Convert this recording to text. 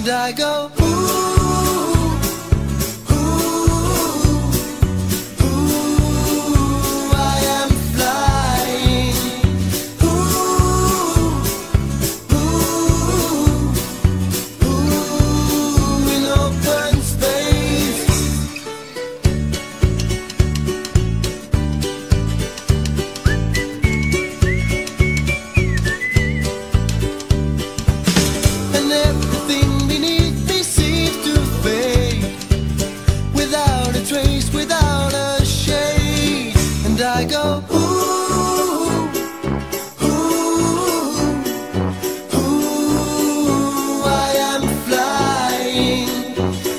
and I go ooh, ooh, ooh, I am flying. Ooh, ooh, ooh, in open space. And everything beneath me seems to fade, without a trace, without a shade. And I go ooh, ooh, ooh, I am flying.